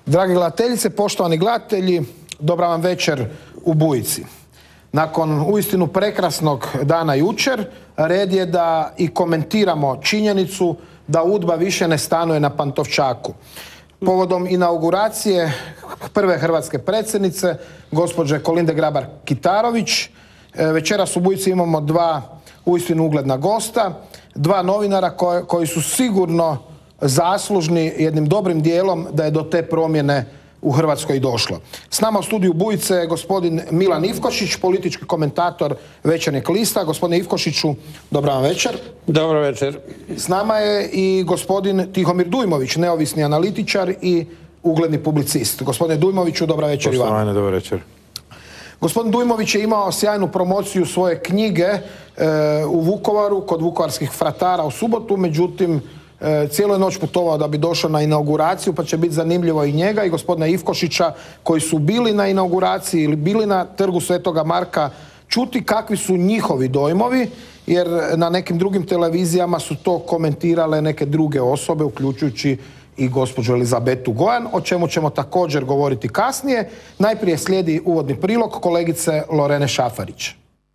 Dragi gledateljice, poštovani gledatelji, dobra vam večer u Bujici. Nakon uistinu prekrasnog dana jučer, red je da i komentiramo činjenicu da UDBA više ne stanuje na Pantovčaku. Povodom inauguracije prve hrvatske predsjednice, gospođe Kolinde Grabar-Kitarović, večeras u Bujici imamo dva uistinu ugledna gosta, dva novinara koji su sigurno zaslužni jednim dobrim dijelom da je do te promjene u Hrvatskoj došlo. S nama u studiju Bujice je gospodin Milan Ivkošić, politički komentator Večernjeg lista. Gospodine Ivkošiću, dobra vam večer. Dobro večer. S nama je i gospodin Tihomir Dujmović, neovisni analitičar i ugledni publicist. Gospodine Dujmoviću, dobra večer i vam. Poštovane, dobra večer. Gospodin Dujmović je imao sjajnu promociju svoje knjige u Vukovaru, kod vukovarskih fratara u subotu, međutim, cijelu je noć putovao da bi došao na inauguraciju, pa će biti zanimljivo i njega i gospodina Ivkošića koji su bili na inauguraciji ili bili na trgu Svetoga Marka čuti kakvi su njihovi dojmovi, jer na nekim drugim televizijama su to komentirale neke druge osobe, uključujući i gospođu Elizabetu Gojan, o čemu ćemo također govoriti kasnije. Najprije slijedi uvodni prilog kolegice Lorene Šafarić.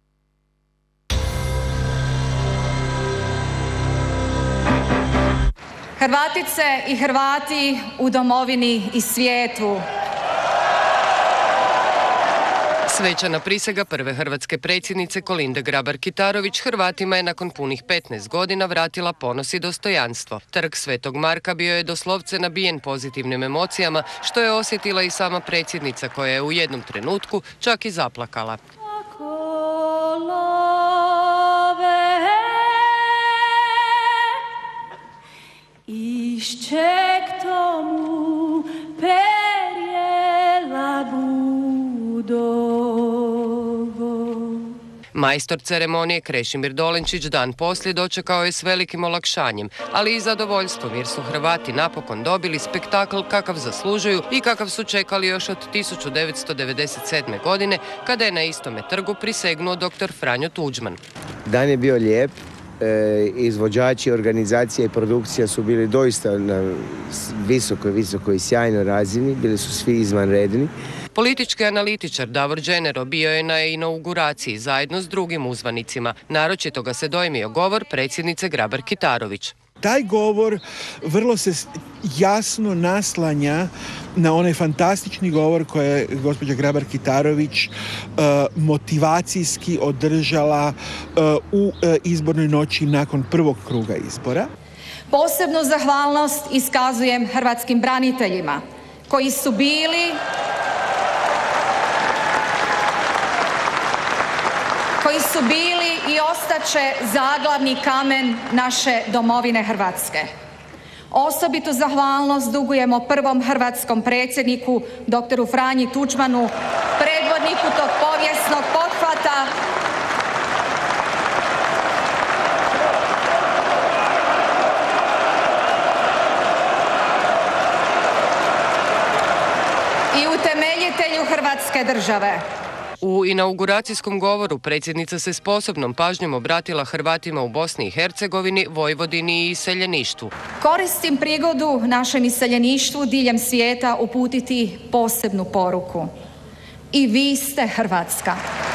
Hrvatice i Hrvati u domovini i svijetu. Svečana prisega prve hrvatske predsjednice Kolinde Grabar-Kitarović Hrvatima je nakon punih 15 godina vratila ponos i dostojanstvo. Trg Svetog Marka bio je doslovce nabijen pozitivnim emocijama, što je osjetila i sama predsjednica koja je u jednom trenutku čak i zaplakala. Išček tomu perjela budovo. Majstor ceremonije Krešimir Dolenčić dan poslije dočekao je s velikim olakšanjem, ali i zadovoljstvom jer su Hrvati napokon dobili spektakl kakav zaslužuju i kakav su čekali još od 1997. godine kada je na istome trgu prisegnuo dr. Franjo Tuđman. Dan je bio lijep. Izvođači, organizacija i produkcija su bili doista na visokoj i sjajnoj razini, bili su svi izvanredni. Politički analitičar Davor Dženero bio je na inauguraciji zajedno s drugim uzvanicima. Naročito ga se dojmio govor predsjednice Grabar-Kitarović. Taj govor vrlo se jasno naslanja na onaj fantastični govor koji je gospođa Grabar-Kitarović motivacijski održala u izbornoj noći nakon prvog kruga izbora. Posebnu zahvalnost iskazujem hrvatskim braniteljima koji su bili i ostaće zaglavni kamen naše domovine Hrvatske. Osobitu zahvalnost dugujemo prvom hrvatskom predsjedniku, doktoru Franji Tuđmanu, predvodniku tog povijesnog pothvata, i utemeljitelju Hrvatske države. U inauguracijskom govoru predsjednica se s posebnom pažnjom obratila Hrvatima u Bosni i Hercegovini, Vojvodini i iseljeništvu. Koristim prigodu našem iseljeništvu diljem svijeta uputiti posebnu poruku. I vi ste Hrvatska.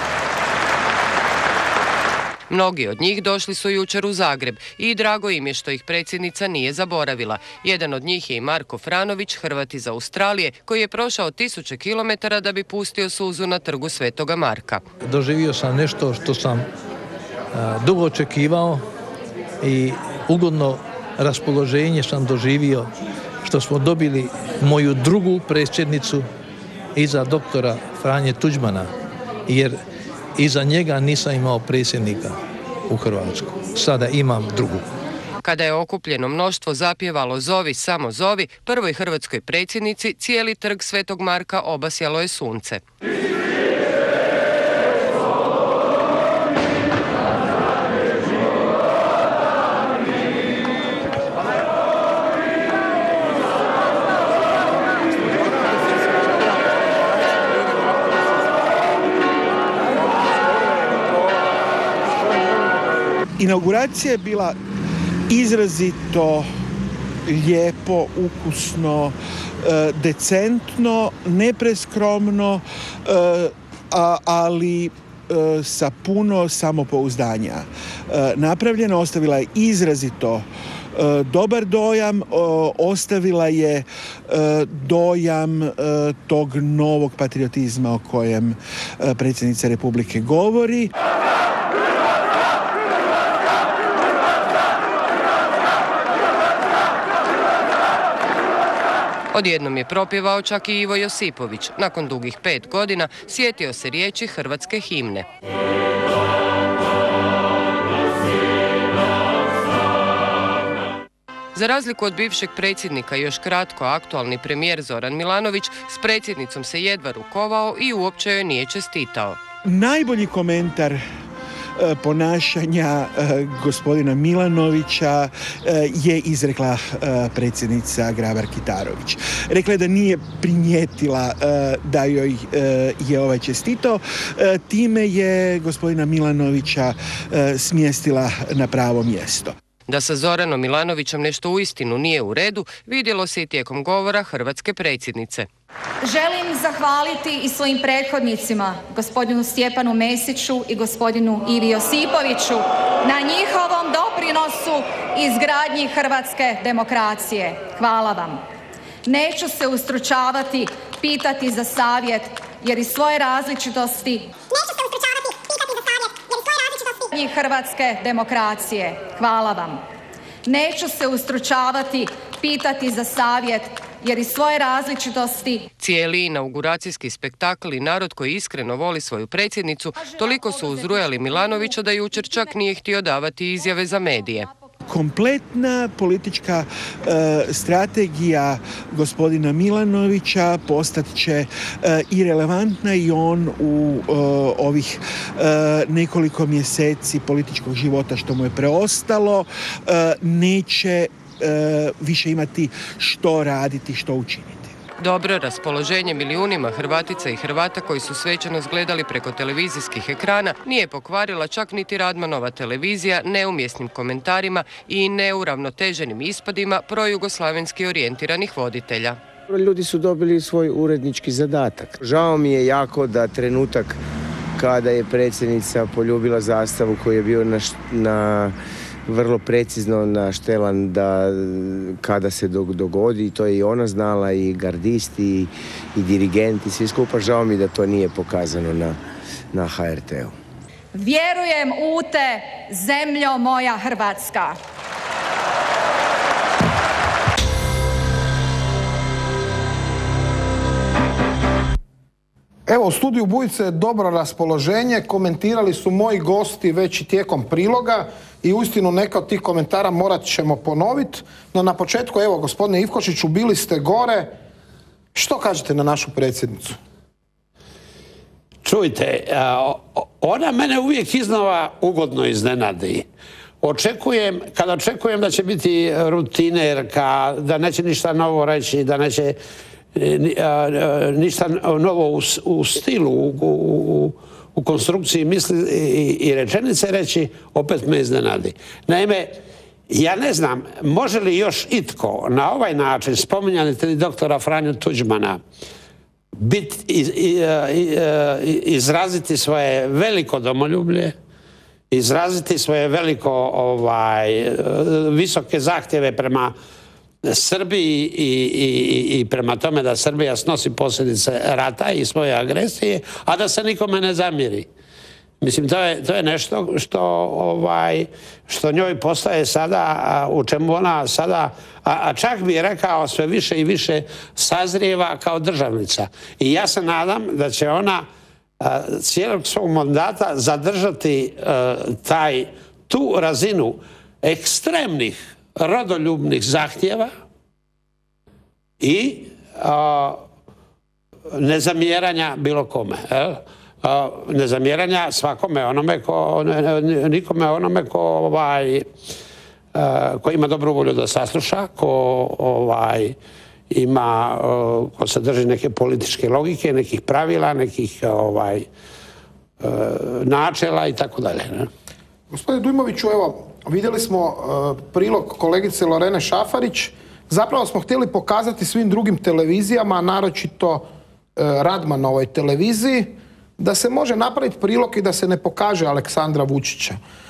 Mnogi od njih došli su jučer u Zagreb i drago im je što ih predsjednica nije zaboravila. Jedan od njih je i Marko Franović, Hrvat iz Australije, koji je prošao 1000 kilometara da bi pustio suzu na trgu Svetoga Marka. Doživio sam nešto što sam dugo očekivao i ugodno raspoloženje sam doživio što smo dobili moju drugu predsjednicu iza doktora Franje Tuđmana, jer iza njega nisam imao predsjednika u Hrvatskoj. Sada imam drugu. Kada je okupljeno mnoštvo zapjevalo Zovi, samo zovi, prvoj hrvatskoj predsjednici cijeli trg Svetog Marka obasjalo je sunce. Inauguracija je bila izrazito lijepo, ukusno, decentno, nepreskromno, ali sa puno samopouzdanja. Napravljena, ostavila je izrazito dobar dojam, ostavila je dojam tog novog patriotizma o kojem predsjednica Republike govori. Odjednom je propjevao čak i Ivo Josipović. Nakon dugih 5 godina sjetio se riječi hrvatske himne. Za razliku od bivšeg predsjednika, još kratko aktualni premijer Zoran Milanović s predsjednicom se jedva rukovao i uopće joj nije čestitao. Najbolji komentar ponašanja gospodina Milanovića je izrekla predsjednica Grabar-Kitarović. Rekla je da nije primijetila da joj je čestitao, time je gospodina Milanovića smjestila na pravo mjesto. Da sa Zoranom Milanovićem nešto uistinu nije u redu, vidjelo se i tijekom govora hrvatske predsjednice. Želim zahvaliti i svojim prethodnicima, gospodinu Stjepanu Mesiću i gospodinu Ivi Josipoviću, na njihovom doprinosu izgradnji hrvatske demokracije. Hvala vam. Neću se ustručavati, pitati za savjet, jer iz svoje različitosti hrvatske demokracije. Hvala vam. Neću se ustručavati, pitati za savjet, jer iz svoje različitosti... Cijeli inauguracijski spektakl i narod koji iskreno voli svoju predsjednicu toliko su uzrujali Milanovića da jučer čak nije htio davati izjave za medije. Kompletna politička strategija gospodina Milanovića postat će irelevantna i on u ovih nekoliko mjeseci političkog života što mu je preostalo neće više imati što raditi, što učiniti. Dobro raspoloženje milijunima Hrvatica i Hrvata koji su svečanost gledali preko televizijskih ekrana nije pokvarila čak niti Radmanova televizija neumjesnim komentarima i neuravnoteženim ispadima projugoslavenski orijentiranih voditelja. Ljudi su dobili svoj urednički zadatak. Žao mi je jako da trenutak kada je predsjednica poljubila zastavu koji je bio na vrlo precizno naštelan da kada se dogodi, to je i ona znala, i gardisti, i dirigenti, svi skupa. Žao mi da to nije pokazano na HRT-u. Vjerujem u te, zemljo moja Hrvatska. Evo, u studiju Bujice dobro raspoloženje, komentirali su moji gosti već i tijekom priloga i uistinu neka od tih komentara morat ćemo ponoviti. No na početku, evo, gospodine Ivkošiću, bili ste gore. Što kažete na našu predsjednicu? Čujte, ona mene uvijek iznova ugodno iznenadi. Kada očekujem da će biti rutinerka, da neće ništa novo reći, da neće ništa novo u stilu, u konstrukciji misli i rečenice reći, opet me iznenadi. Naime, ja ne znam, može li još itko na ovaj način, spominjati doktora Franju Tuđmana, izraziti svoje veliko domoljublje, izraziti svoje visoke zahtjeve prema Srbiji i prema tome da Srbija snosi posljedice rata i svoje agresije, a da se nikome ne zamjeri. Mislim, to je nešto što njoj postaje sada, u čemu ona sada, a čak bi rekao sve više i više sazrijeva kao državnica. I ja se nadam da će ona cijelog svog mandata zadržati tu razinu ekstremnih rodoljubnih zahtjeva i nezamjeranja bilo kome. Nezamjeranja svakome onome nikome onome ko ima dobru volju da sasluša, ko se drži neke političke logike, nekih pravila, nekih načela i tako dalje. Gospodine Dujmoviću, evo, vidjeli smo prilog kolegice Lorene Šafarić zapravo smo htjeli pokazati svim drugim televizijama, naročito Radmanovoj televiziji, da se može napraviti prilog i da se ne pokaže Aleksandra Vučića.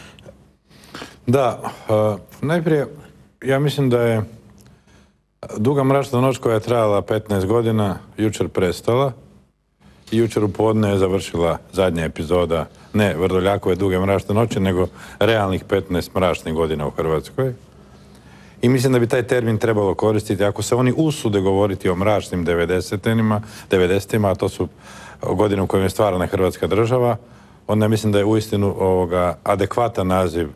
Da, najprije ja mislim da je Duga mračna noć koja je trajala 15 godina jučer prestala. Jučer u podne je završila zadnja epizoda, ne Vrdoljakove Duge mračne noći, nego realnih 15 mračnih godina u Hrvatskoj. I mislim da bi taj termin trebalo koristiti ako se oni usude govoriti o mračnim 90-ima, a to su godine u kojima je stvarana Hrvatska država, onda mislim da je uistinu adekvatan naziv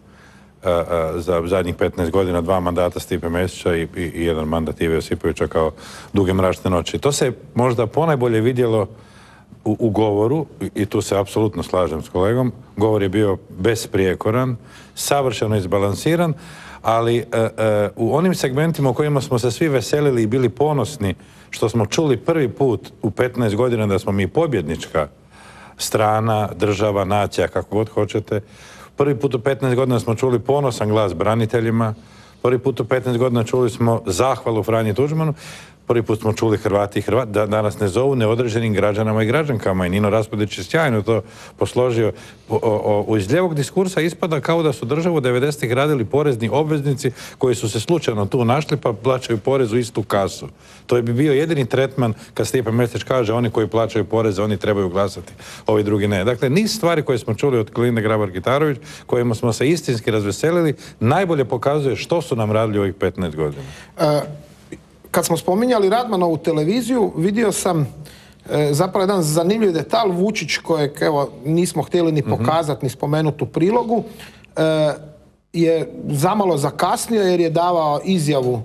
za zadnjih 15 godina 2 mandata Stipe Mesića i 1 mandat Ive Josipovića kao Duge mračne noći. To se možda ponajbolje vidjelo u govoru, i tu se apsolutno slažem s kolegom. Govor je bio besprijekoran, savršeno izbalansiran, ali u onim segmentima u kojima smo se svi veselili i bili ponosni što smo čuli prvi put u 15 godina da smo mi pobjednička strana, država, nacija, kako god hoćete. Prvi put u 15 godina smo čuli ponosan glas braniteljima, prvi put u 15 godina čuli smo zahvalu Franji Tuđmanu, prvi put smo čuli Hrvati i Hrvati da nas ne zovu neodređenim građanama i građankama, i Nino Raspudić je sjajno to posložio. Iz ljevog diskursa ispada kao da su državu 90-ih radili porezni obveznici koji su se slučajno tu našli pa plaćaju porez u istu kasu. To bi bio jedini tretman kad Stipe Mesić kaže oni koji plaćaju poreze, oni trebaju glasati, ovi drugi ne. Dakle, niz stvari koje smo čuli od Kolinde Grabar-Kitarović, kojima smo se istinski razveselili, najbolje pokazuje što su nam radili ovih 15 godina. Kad smo spominjali Radmanovu televiziju, vidio sam zapravo jedan zanimljiv detalj. Vučić, kojeg evo nismo htjeli ni pokazati, ni spomenuti u prilogu, je zamalo zakasnio jer je davao izjavu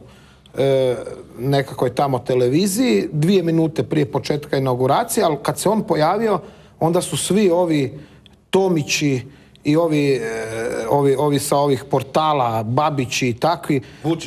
nekakvoj tamo televiziji 2 minute prije početka inauguracije, ali kad se on pojavio, onda su svi ovi Tomići i ovi sa ovih portala, Babići i takvi,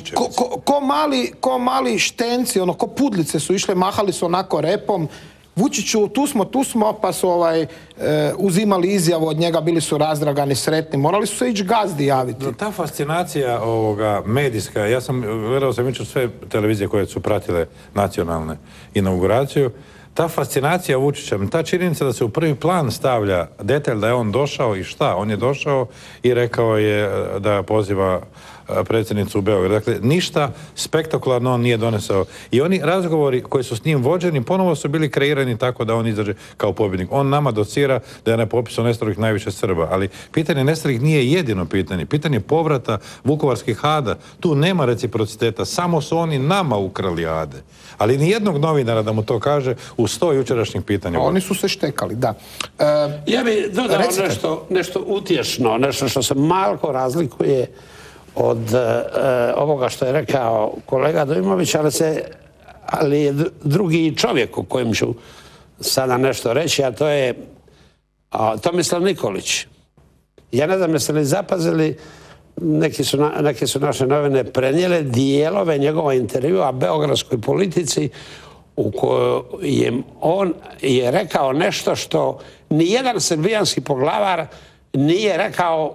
ko mali štenci, ko pudlice su išle, mahali su onako repom. Vučiću, tu smo, pa su uzimali izjavu od njega, bili su razdragani, sretni, morali su se ići gazdi javiti. Ta fascinacija medijska, ja sam gledao sam jučer sve televizije koje su pratile nacionalne inauguraciju, ta fascinacija Vučićem, ta činjenica da se u prvi plan stavlja detalj da je on došao i šta, on je došao i rekao je da poziva predsjednicu u Beograd. Dakle, ništa spektakularno on nije donesao. I oni razgovori koji su s njim vođeni ponovo su bili kreirani tako da on izađe kao pobjednik. On nama docira da je na popisu nestalih najviše Srba, ali pitanje nestalih nije jedino pitanje. Pitanje povrata vukovarskih ada. Tu nema reciprociteta, samo su oni nama ukrali ade. Ali ni jednog novinara da mu to kaže u 100 jučerašnjih pitanja. Oni su se štekali, da. Ja bih dodao nešto utješno, nešto što se malko razlikuje od ovoga što je rekao kolega Dujmović, ali je drugi čovjek o kojem ću sada nešto reći, a to je Tomislav Nikolić. Ja ne znam jeste li zapazili, neke su naše novine prenijele dijelove njegova intervjua beogradskoj politici u kojem on je rekao nešto što nijedan srbijanski poglavar nije rekao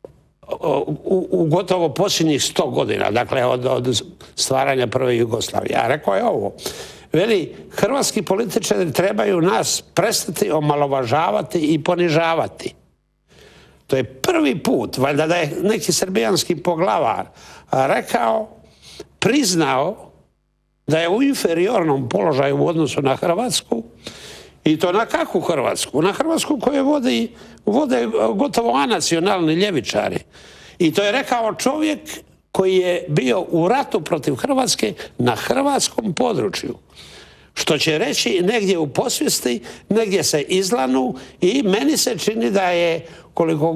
u gotovo posljednjih 100 godina, dakle od stvaranja prve Jugoslavije. A rekao je ovo. Veli, hrvatski političari trebaju nas prestati omalovažavati i ponižavati. To je prvi put, valjda da je neki srbijanski poglavar rekao, priznao da je u inferiornom položaju u odnosu na Hrvatsku, i to na kakvu Hrvatsku? Na Hrvatsku koju vode gotovo anacionalni ljevičari. I to je rekao čovjek koji je bio u ratu protiv Hrvatske na hrvatskom području. Što će reći negdje u posvijesti, negdje se izlanu, i meni se čini da je koliko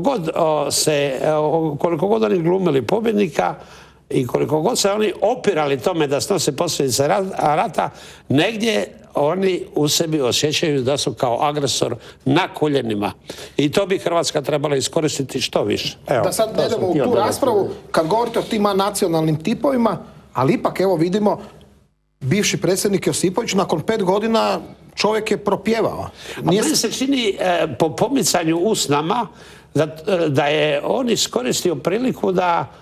god oni glumili pobjednika i koliko god se oni opirali tome da snose posljedice rata, negdje oni u sebi osjećaju da su kao agresor na koljenima. I to bi Hrvatska trebala iskoristiti što više. Da sad ne idemo u tu raspravu, kad govorite o tim nacionalnim tipovima, ali ipak evo vidimo, bivši predsjednik Josipović nakon 5 godina čovjek je propjevao. Meni se čini po pomicanju usnama da je on iskoristio priliku da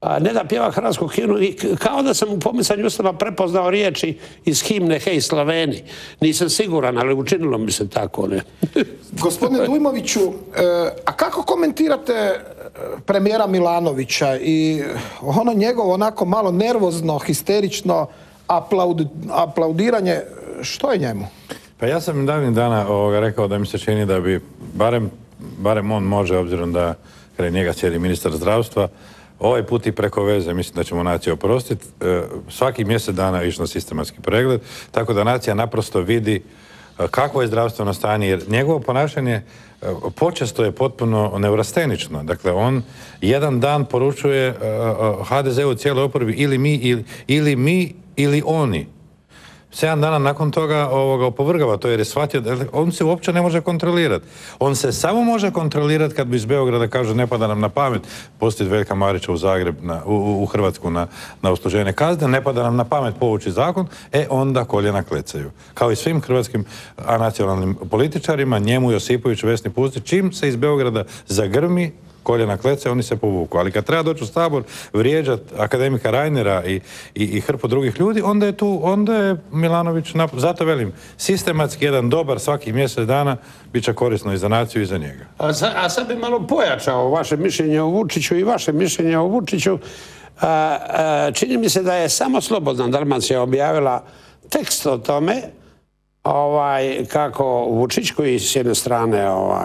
ne da pjeva hrvatsku himnu, i kao da sam u pomicanju Ustava prepoznao riječi iz himne Hej Slaveni. Nisam siguran, ali učinilo mi se tako, ne. Gospodine Dujmoviću, a kako komentirate premijera Milanovića i ono njegovo onako malo nervozno, histerično aplaudiranje, što je njemu? Pa ja sam davnih dana rekao da mi se čini da bi, barem on može, obzirom da kraj njega sjedi ministar zdravstva, ovaj put i preko veze, mislim da ćemo naciju oprostiti, svaki mjesec dana išao na sistematski pregled, tako da nacija naprosto vidi kakvo je zdravstveno stanje, jer njegovo ponašanje počesto je potpuno neurastenično. Dakle, on jedan dan poručuje HDZ-u cijeloj oporbi ili mi ili oni. 7 dana nakon toga opovrgava to jer je shvatio da on se uopće ne može kontrolirati. On se samo može kontrolirati kad bi iz Beograda kaže ne pada nam na pamet pustiti Veljka Marića u Zagreb, u Hrvatsku na usluženje kazne, ne pada nam na pamet povući zakon, onda koljena klecaju. Kao i svim hrvatskim nacionalnim političarima, njemu Josipović, Vesni Pustić, čim se iz Beograda zagrmi, koljena klece, oni se povuku. Ali kad treba doći u Sabor vrijeđati akademika Reinera i hrpu drugih ljudi, onda je Milanović, zato velim, sistematski jedan dobar svakih mjesec dana bit će korisno i za naciju i za njega. A sad bi malo pojačao vaše mišljenje o Vučiću i vaše mišljenje o Vučiću. Čini mi se da je samo Slobodna Dalmacija objavila tekst o tome kako Vučić, koji s jedne strane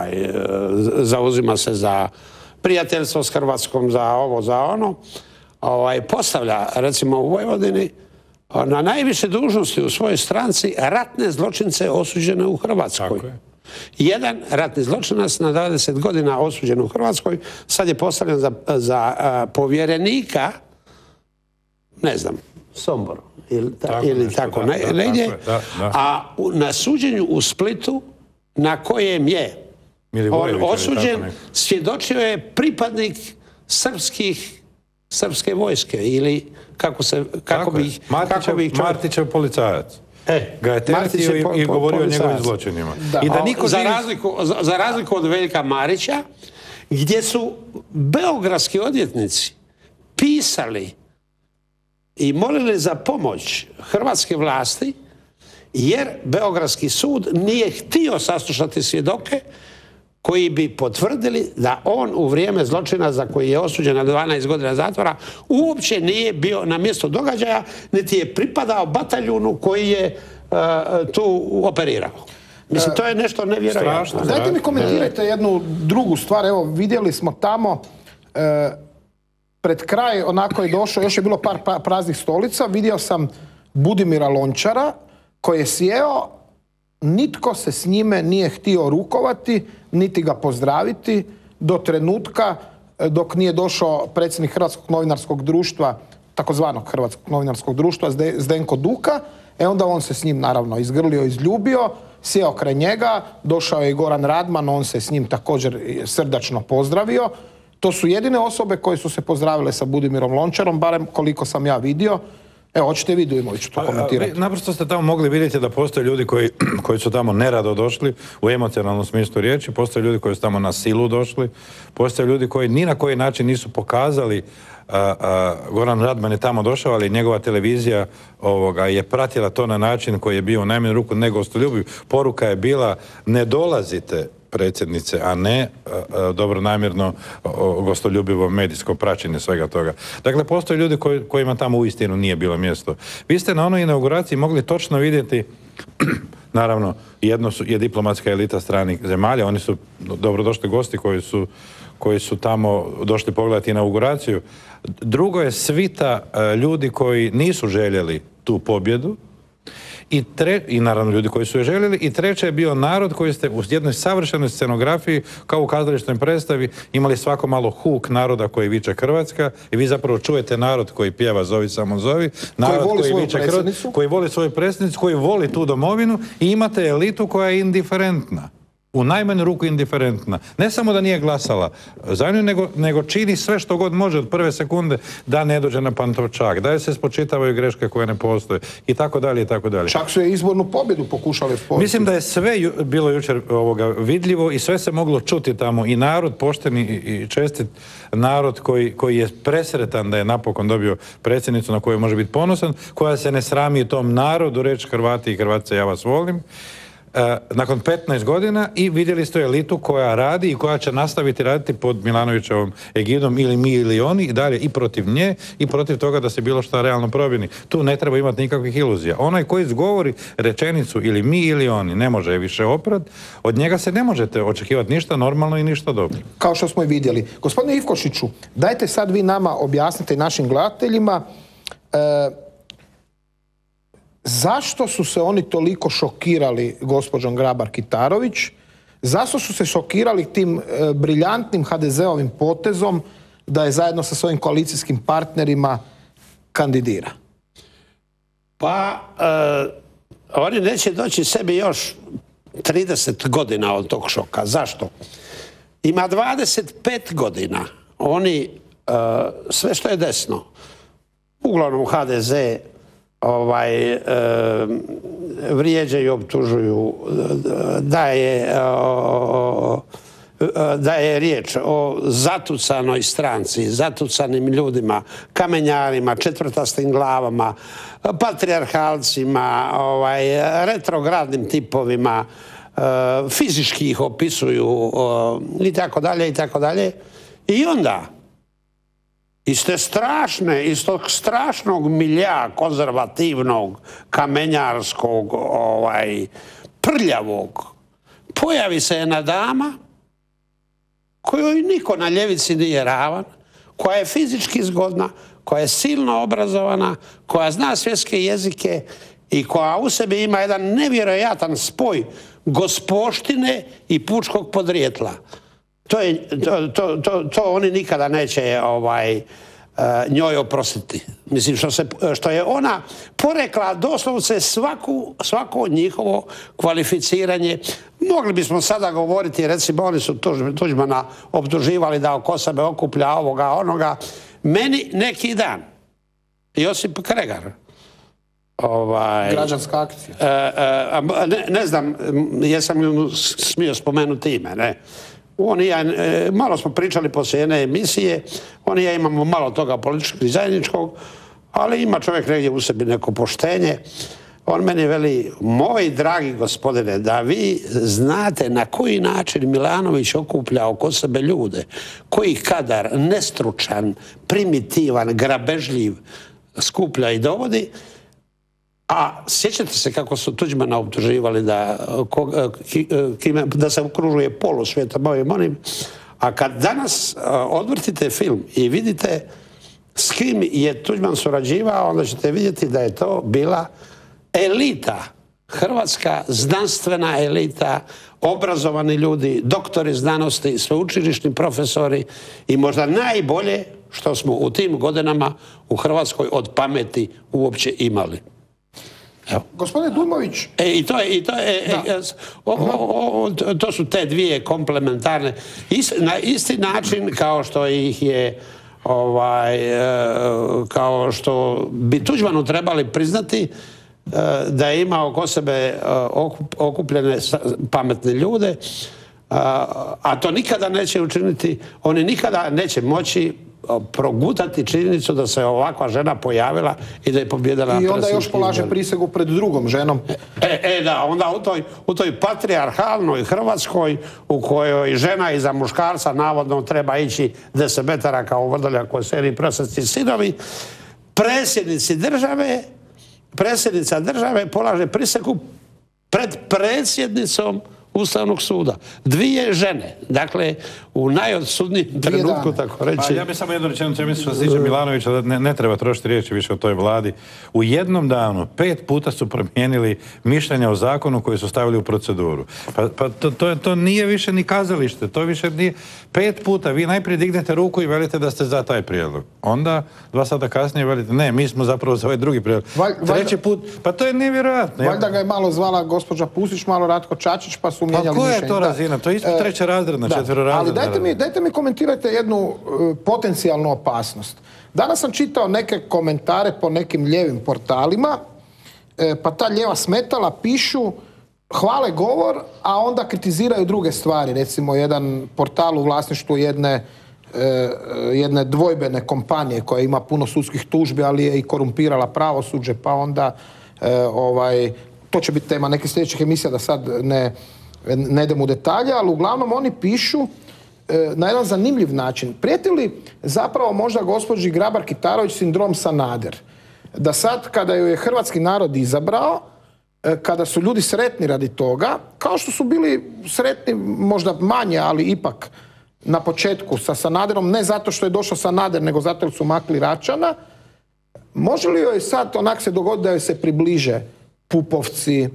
zauzima se za prijateljstvo s Hrvatskom, za ovo, za ono, postavlja, recimo u Vojvodini, na najviše dužnosti u svojoj stranci ratne zločince osuđene u Hrvatskoj. Jedan ratni zločinac na 20 godina osuđen u Hrvatskoj, sad je postavljen za povjerenika, ne znam, Sombor ili tako negdje, a na suđenju u Splitu na kojem je on osuđen, svjedočio je pripadnik srpske vojske ili kako bi Martićev policajac. Ga je teretio i govorio o njegovim zločinima. Za razliku od Veljka Marića, gdje su beogradski odvjetnici pisali i molili za pomoć hrvatske vlasti, jer beogradski sud nije htio saslušati svjedoke koji bi potvrdili da on u vrijeme zločina za koji je osuđen na 12 godina zatvora uopće nije bio na mjestu događaja, niti je pripadao bataljunu koji je tu operirao. Mislim, to je nešto nevjerojatno. Dajte mi komentirajte jednu drugu stvar. Evo, vidjeli smo tamo pred kraj, onako je došao, još je bilo par praznih stolica, vidio sam Budimira Lončara koji je sjeo, nitko se s njime nije htio rukovati, niti ga pozdraviti do trenutka dok nije došao predsjednik Hrvatskog novinarskog društva, takozvanog Hrvatskog novinarskog društva, Zdenko Duka, onda on se s njim naravno izgrlio, izljubio, sjeo kraj njega, došao je i Goran Radman, on se s njim također srdačno pozdravio. To su jedine osobe koje su se pozdravile sa Budimirom Lončarom, barem koliko sam ja vidio. Evo, hoćete vi, Dujmoviću, to komentirati. Naprosto ste tamo mogli vidjeti da postoje ljudi koji su tamo nerado došli, u emocionalnom smislu riječi, postoje ljudi koji su tamo na silu došli, postoje ljudi koji ni na koji način nisu pokazali. Goran Radman je tamo došao, ali njegova televizija je pratila to na način koji je bio u najmanju ruku negostoljubiv. Poruka je bila: ne dolazite, predsjednice, a ne dobronamjerno gostoljubivo medijsko praćenje svega toga. Dakle, postoje ljudi kojima tamo uistinu nije bilo mjesto. Vi ste na onoj inauguraciji mogli točno vidjeti, naravno, jedno je diplomatska elita stranih zemalja, oni su dobrodošli gosti koji su tamo došli pogledati inauguraciju. Drugo je svita ljudi koji nisu željeli tu pobjedu, i naravno ljudi koji su je željeli, i treće je bio narod koji ste u jednoj savršenoj scenografiji, kao u kazališnoj predstavi, imali svako malo huk naroda koji viče Hrvatska, i vi zapravo čujete narod koji pjeva Zovi samo zovi, narod koji viče Hrvatsku, koji voli svoju predsjednicu, koji voli tu domovinu, i imate elitu koja je indiferentna. u najmanju ruku indiferentna. Ne samo da nije glasala za nju, nego čini sve što god može od prve sekunde da ne dođe na Pantovčak, da joj se spočitavaju greške koje ne postoje i tako dalje i tako dalje. Čak su je izbornu pobjedu pokušali sporiti. Mislim da je sve bilo jučer vidljivo i sve se moglo čuti tamo i narod pošteni i čestit narod koji je presretan da je napokon dobio predsjednicu na koju može biti ponosan, koja se ne srami tom narodu reći Hrvati i Hrvatice ja vas volim. Nakon 15 godina i vidjeli ste elitu koja radi i koja će nastaviti raditi pod Milanovićevom egidom ili mi ili oni i dalje i protiv nje i protiv toga da se bilo šta realno promijeni. Tu ne treba imati nikakvih iluzija. Onaj koji izgovori rečenicu ili mi ili oni ne može je više oprat, od njega se ne možete očekivati ništa normalno i ništa dobro. Kao što smo i vidjeli. Gospodine Ivkošiću, dajte sad vi nama objasnite i našim gledateljima zašto su se oni toliko šokirali gospođom Grabar-Kitarović? Zašto su se šokirali tim briljantnim HDZ-ovim potezom da je zajedno sa svojim koalicijskim partnerima kandidira? Pa, oni neće doći sebi još 30 godina od tog šoka. Zašto? Ima 25 godina. Oni, sve što je desno, uglavnom HDZ, vrijeđaju, optužuju, da je riječ o zatucanoj stranci, zatucanim ljudima, kamenjarima, četvrtastim glavama, patrijarhalcima, retrogradnim tipovima, fizički ih opisuju i tako dalje i tako dalje. I onda iz tog strašnog milja konzervativnog, kamenjarskog, prljavog, pojavi se jedna dama kojoj niko na ljevici nije ravan, koja je fizički zgodna, koja je silno obrazovana, koja zna svjetske jezike i koja u sebi ima jedan nevjerojatan spoj gospoštine i pučkog podrijetla. To oni nikada neće njoj oprostiti. Mislim, što je ona porekla doslovce svako njihovo kvalificiranje. Mogli bismo sada govoriti, recimo, oni su Tuđmana optuživali da oko sebe okuplja ovoga, onoga. Meni neki dan Josip Kregar, građanska akcija. Ne znam, jesam li smio spomenuti ime, ne? On i ja, malo smo pričali poslije jedne emisije, on i ja imamo malo toga političkog i zajedničkog, ali ima čovjek negdje u sebi neko poštenje. On meni veli, moj dragi gospodine, da vi znate na koji način Milanović okuplja oko sebe ljude, koji kadar nestručan, primitivan, grabežljiv skuplja i dovodi. A sjećate se kako su Tuđmana optuživali da se okružuje polusvijetom ovim onim. A kad danas odvrtite film i vidite s kim je Tuđman surađivao, onda ćete vidjeti da je to bila elita, hrvatska znanstvena elita, obrazovani ljudi, doktori znanosti, sveučilišni profesori i možda najbolje što smo u tim godinama u Hrvatskoj od pameti uopće imali. Gospodine Dujmović... To su te dvije komplementarne. Na isti način kao što ih je kao što bi Tuđmanu trebali priznati da je imao oko sebe okupljene pametne ljude, a to nikada neće učiniti, oni nikada neće moći progutati činjenicu da se ovakva žena pojavila i da je pobjedila na predsjedničkim izborima. I onda još polaže prisegu pred drugom ženom. Da, onda u toj patrijarhalnoj Hrvatskoj u kojoj žena iza muškarca navodno treba ići 10 metara kao Vrdoljak koji sedi prasasti sinovi, predsjednica države polaže prisegu pred predsjednicom Ustavnog suda. Dvije žene. Dakle, u najodsudnijem trenutku, tako reći. Pa ja bih samo jednu rečenicu, ja mislim što se tiče Milanovića, da ne treba trošiti riječi više o toj vladi. U jednom danu 5 puta su promijenili mišljenja o zakonu koji su stavili u proceduru. Pa to nije više ni kazalište, to više nije... 5 puta, vi najprije dignete ruku i velite da ste za taj prijedlog. Onda, 2 sata kasnije velite, ne, mi smo zapravo za ovaj drugi prijedlog. Treći put, pa to je nevjerojatno. Valjda ga je malo zvala gospođa Pusić, malo Ratko Čačić, pa su tu mijenjali Pa koja mišljenje. je to razina? To je isto treća razredna, četverorazredna. Ali dajte mi komentirajte jednu potencijalnu opasnost. Danas sam čitao neke komentare po nekim lijevim portalima, pa ta lijeva smetala pišu, hvale govor, a onda kritiziraju druge stvari. Recimo, jedan portal u vlasništvu jedne dvojbene kompanije koja ima puno sudskih tužbi, ali je i korumpirala pravosuđe, pa onda to će biti tema nekih sljedećih emisija, da sad ne idem u detalje, ali uglavnom oni pišu na jedan zanimljiv način. Prijeti li zapravo možda gospođi Grabar-Kitarović sindrom Sanader? Da sad, kada ju je hrvatski narod izabrao, kada su ljudi sretni radi toga, kao što su bili sretni, možda manje, ali ipak na početku sa Sanaderom, ne zato što je došao Sanader, nego zato jer su makli Račana, može li joj sad onak se dogoditi da joj se približe Pupovci,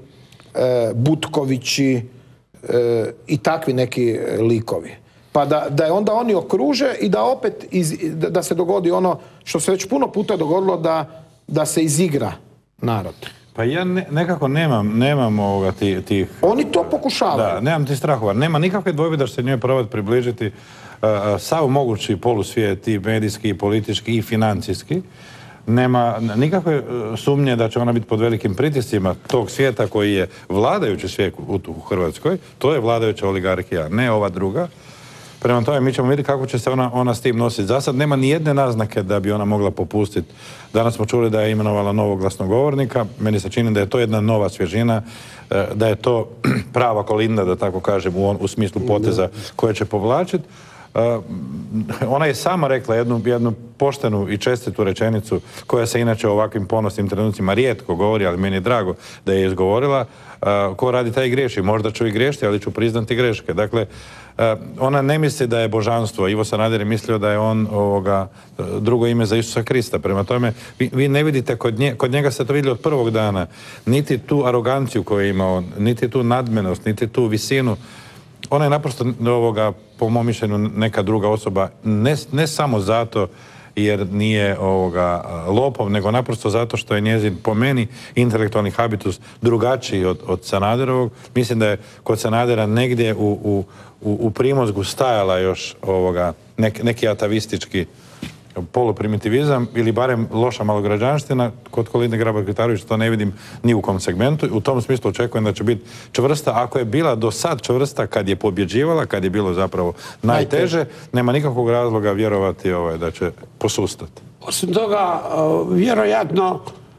Butkovići i takvi neki likovi? Pa da je onda oni okruže i da opet da se dogodi ono što se već puno puta dogodilo, da se izigra narod. Pa ja nekako nemam tih... Oni to pokušavaju. Da, nemam tih strahova. Nema nikakve dvojbe da će se njoj probati približiti sav mogući polusvijet i medijski, i politički, i financijski. Nema nikakve sumnje da će ona biti pod velikim pritiscima tog svijeta koji je vladajući svijet u Hrvatskoj. To je vladajuća oligarhija, ne ova druga. Prema tome, mi ćemo vidjeti kako će se ona s tim nositi. Za sad nema ni jedne naznake da bi ona mogla popustiti. Danas smo čuli da je imenovala novog glasnogovornika. Meni se čini da je to jedna nova svježina, da je to prava Kolinda, da tako kažem, u smislu poteza koje će povlačiti. Ona je sama rekla jednu poštenu i čestitu rečenicu koja se inače u ovakvim ponosnim trenucima rijetko govori, ali meni je drago da je izgovorila. Ko radi taj griješi. Možda ću i griješiti, ali ću priznati greške. Dakle, ona ne misli da je božanstvo. Ivo Sanader je mislio da je on drugo ime za Isusa Krista. Prema tome, vi ne vidite kod njega ste to vidjeli od prvog dana. Niti tu aroganciju koju je imao, niti tu nadmenost, niti tu visinu. Ona je naprosto po mom mišljenju neka druga osoba, ne samo zato jer nije lopov, nego naprosto zato što je njezin, po meni, intelektualni habitus drugačiji od Sanaderovog. Mislim da je kod Sanadera negdje u primozgu stajala još neki atavistički poluprimitivizam ili barem loša malograđanština. Kod Kolinde Grabar-Kitarović to ne vidim ni u kom segmentu. U tom smislu očekujem da će biti čvrsta. Ako je bila do sad čvrsta kad je pobjeđivala, kad je bilo zapravo najteže, nema nikakvog razloga vjerovati da će posustati. Osim toga, vjerojatno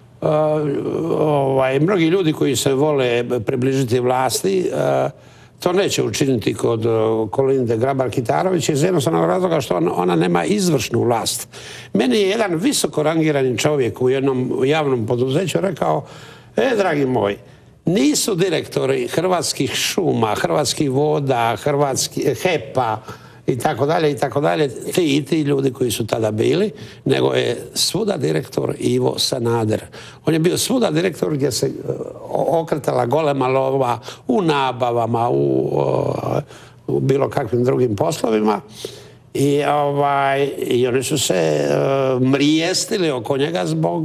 mnogi ljudi koji se vole približiti vlasti to neće učiniti kod Kolinde Grabar-Kitarović iz jednostavnog razloga što ona nema izvršnu vlast. Meni je jedan visoko rangirani čovjek u jednom javnom poduzeću rekao, dragi moj, nisu direktori Hrvatskih šuma, Hrvatskih voda, HEP-a i tako dalje, ti ljudi koji su tada bili, nego je svuda direktor Ivo Sanader. On je bio svuda direktor gdje se okretala golema lova u nabavama, u bilo kakvim drugim poslovima i oni su se mrijestili oko njega zbog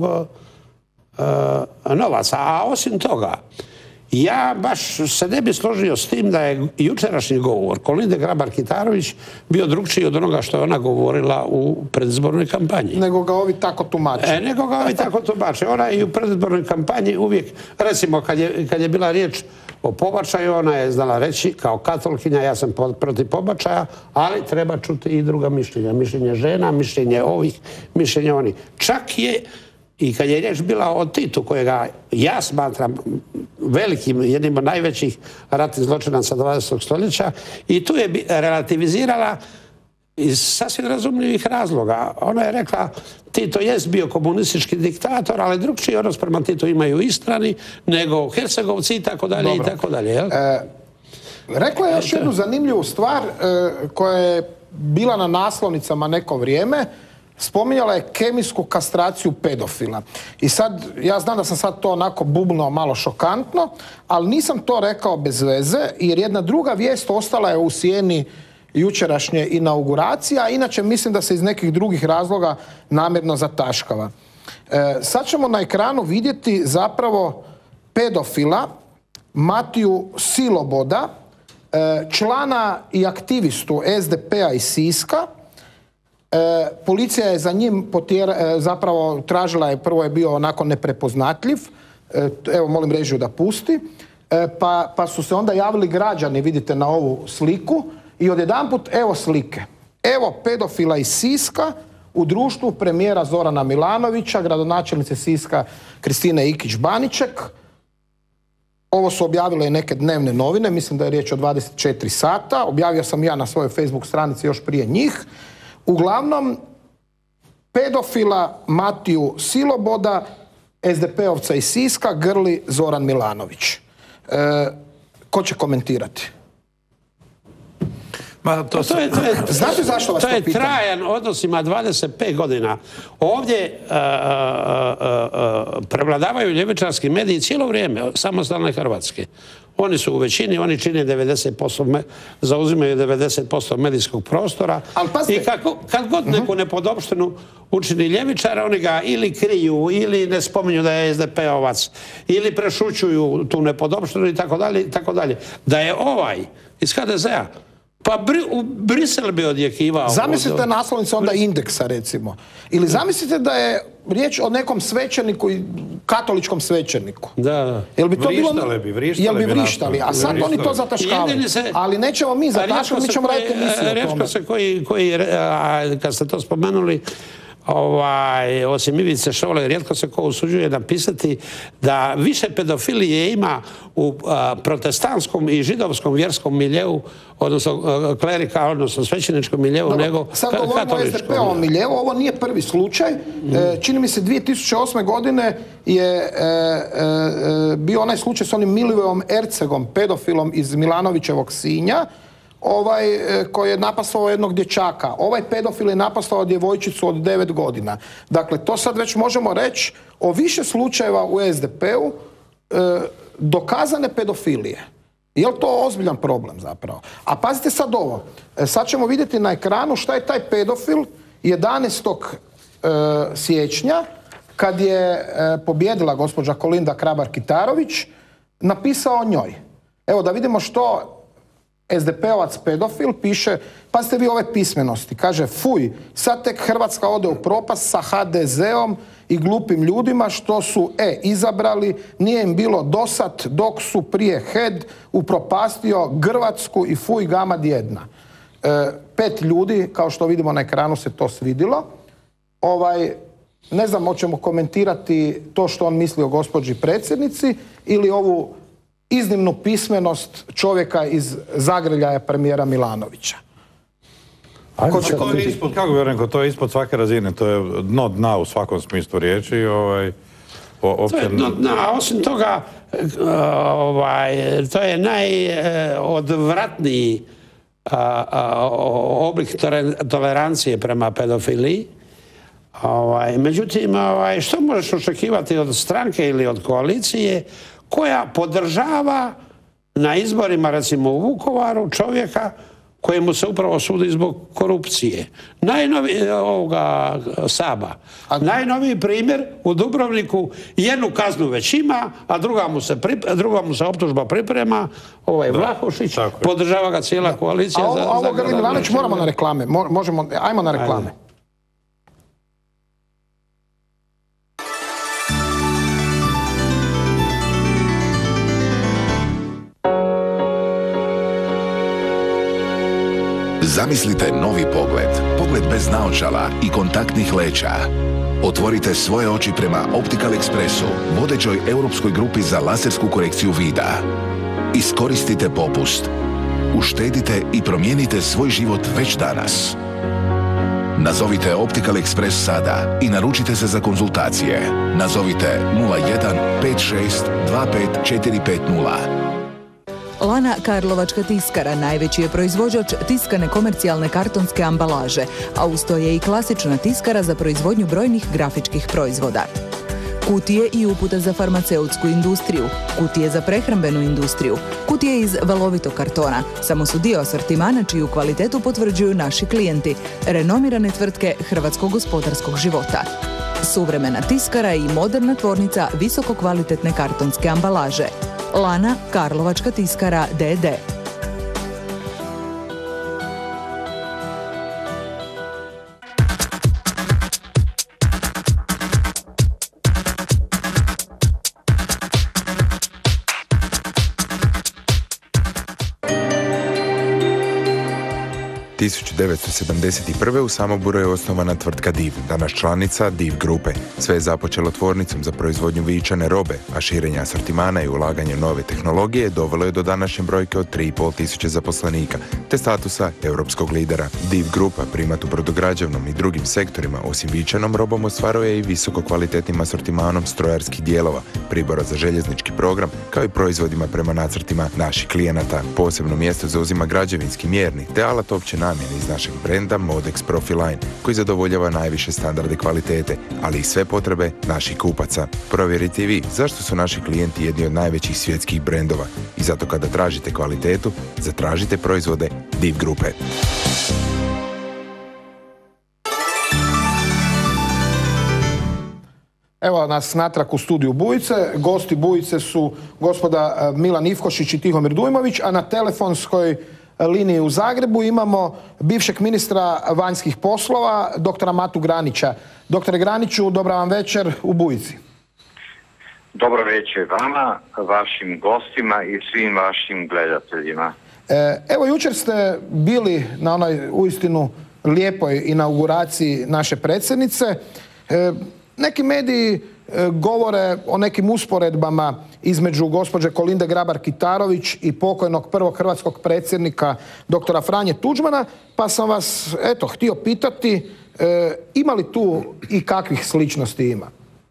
novaca. A osim toga, ja baš se ne bi složio s tim da je jučerašnji govor Kolinde Grabar-Kitarović bio drukčiji od onoga što je ona govorila u predizbornoj kampanji. Nego ga ovi tako tumače. Ona je i u predizbornoj kampanji uvijek, recimo kad je bila riječ o pobačaju, ona je znala reći kao katolkinja, ja sam protiv pobačaja, ali treba čuti i druga mišljenja. Mišljenje žena, mišljenje ovih, mišljenje onih. Čak je i kad je riječ bila o Titu, kojega ja smatram velikim, jednim od najvećih ratnih zločinaca 20. stoljeća, i tu je relativizirala iz sasvim razumljivih razloga. Ona je rekla, Tito jest bio komunistički diktator, ali drugčiji odnos prema Titu imaju Istrani nego Hercegovci i tako dalje i tako dalje. Rekla je još jednu zanimljivu stvar koja je bila na naslovnicama neko vrijeme. Spominjala je kemijsku kastraciju pedofila. I sad, ja znam da sam sad to onako bubnuo malo šokantno, ali nisam to rekao bez veze, jer jedna druga vijest ostala je u sjeni jučerašnje inauguracije, a inače mislim da se iz nekih drugih razloga namjerno zataškava. Sad ćemo na ekranu vidjeti zapravo pedofila Matiju Siloboda, člana i aktivistu SDP-a iz Siska. Policija je za njim zapravo tražila je, prvo je bio onako neprepoznatljiv, evo molim režiju da pusti, pa su se onda javili građani, vidite na ovu sliku, i odjedanput evo slike. Evo pedofila iz Siska u društvu premijera Zorana Milanovića, gradonačelnice Siska Kristine Ikić-Baniček. Ovo su objavile i neke dnevne novine, mislim da je riječ o 24 sata. Objavio sam ja na svojoj Facebook stranici još prije njih. Uglavnom, pedofila Matiju Siloboda, SDP-ovca iz Siska, grli Zoran Milanović. Ko će komentirati? Znate zašto vas to pitam? To je trajan odnos, ima 25 godina. Ovdje prevladavaju ljevičarski mediji cijelo vrijeme, samostalne Hrvatske. Oni su u većini, oni čine 90%, zauzimaju 90% medijskog prostora. I kad god neku nepodopštinu učini ljevičara, oni ga ili kriju, ili ne spominju da je SDP-ovac, ili prešućuju tu nepodopštinu i tako dalje. Da je ovaj iz HDZ-a, pa u Brisel bi odjekivao. Zamislite naslovnice onda Indeksa, recimo. Ili zamislite da je riječ o nekom svećeniku, katoličkom svećeniku. Da. Jel bi to bilo... Jel bi vrištali? A sad oni to zataškavaju. Ali nećemo mi zataškati, mi ćemo raditi emisiju o tome. Rijetko se koji, kad ste to spomenuli, osim Ivice Šole, rijetko se ko usuđuje napisati da više pedofilije ima u protestantskom i židovskom vjerskom miljeu, odnosno klerika, odnosno svećeničkom miljeu, nego sad govorimo o SDP-ovom miljeu, ovo nije prvi slučaj. Čini mi se 2008. godine je bio onaj slučaj s onim Milivojem Ercegom, pedofilom iz Milanovićevog Sinja, koji je napasao jednog dječaka. Ovaj pedofil je napasao djevojčicu od 9 godina. Dakle, to sad već možemo reći o više slučajeva u SDP-u dokazane pedofilije. Je li to ozbiljan problem zapravo? A pazite sad ovo. Sad ćemo vidjeti na ekranu šta je taj pedofil 11. siječnja, kad je pobjedila gospođa Kolinda Grabar-Kitarović, napisao o njoj. Evo da vidimo što SDP-ovac pedofil piše, pazite vi ove pismenosti, kaže: fuj, sad tek Hrvatska ode u propast sa HDZ-om i glupim ljudima što su izabrali, nije im bilo dosad dok su prije HED upropastio Grvatsku i fuj gamad jedna. 5 ljudi, kao što vidimo na ekranu, se to svidilo. Ne znam, hoćemo komentirati to što on misli o gospođi predsjednici ili ovu iznimnu pismenost čovjeka iz zagrljaja premijera Milanovića. To je ispod svake razine, to je dno dna u svakom smislu riječi. To je dno dna, a osim toga, to je najodvratniji oblik tolerancije prema pedofiliji. Međutim, što možeš očekivati od stranke ili od koalicije koja podržava na izborima, recimo u Vukovaru, čovjeka kojemu se upravo sudi zbog korupcije. Najnoviji primjer, u Dubrovniku jednu kaznu već ima, a druga mu se optužba priprema, Vlahušić, podržava ga cijela koalicija. A ovo Grli Milanović, moramo na reklame. Ajmo na reklame. Zamislite novi pogled bez naočala i kontaktnih leća. Otvorite svoje oči prema Optical Expressu, vodećoj europskoj grupi za lasersku korekciju vida. Iskoristite popust. Uštedite i promijenite svoj život već danas. Nazovite Optical Express sada i naručite se za konzultacije. Nazovite 01 56 25 450. Lana Karlovačka tiskara najveći je proizvođač tiskane komercijalne kartonske ambalaže, a uz to je i klasična tiskara za proizvodnju brojnih grafičkih proizvoda. Kutije i upute za farmaceutsku industriju, kutije za prehrambenu industriju, kutije iz valovitog kartona. Samo su dio asortimana čiju kvalitetu potvrđuju naši klijenti, renomirane tvrtke hrvatskog gospodarskog života. Suvremena tiskara i moderna tvornica visokokvalitetne kartonske ambalaže. Lana Karlovačka tiskara d.d. 1971. u Samoboru je osnovana tvrtka DIV, danas članica DIV grupe. Sve je započelo tvornicom za proizvodnju vičane robe, a širenje asortimana i ulaganje u nove tehnologije dovelo je do današnje brojke od 3.500 zaposlenika, te statusa europskog lidera. DIV grupa primat u brodograđevnom i drugim sektorima, osim vičanom robom, ostvaruje i visoko kvalitetnim asortimanom strojarskih dijelova, pribora za željeznički program, kao i proizvodima prema nacrtima naših klijenata. Posebno mjesto zauzima građevinski mjerni te alat opće namjene iz našeg brenda Modex Profiline, koji zadovoljava najviše standarde kvalitete, ali i sve potrebe naših kupaca. Provjerite i vi zašto su naši klijenti jedni od najvećih svjetskih brendova i zato kada tražite kvalitetu, zatražite proizvode DIV grupe. Evo nas natrag u studiju Bujice. Gosti Bujice su gospoda Milan Ivkošić i Tihomir Dujmović, a na telefonskoj liniji u Zagrebu imamo bivšeg ministra vanjskih poslova, doktora Matu Granića. Doktore Graniću, dobra vam večer u Bujici. Dobro večer vama, vašim gostima i svim vašim gledateljima. Evo, jučer ste bili na onoj uistinu lijepoj inauguraciji naše predsjednice. Neki mediji govore o nekim usporedbama između gospođe Kolinde Grabar-Kitarović i pokojnog prvog hrvatskog predsjednika doktora Franje Tuđmana, pa sam vas htio pitati ima li tu i kakvih sličnosti ima?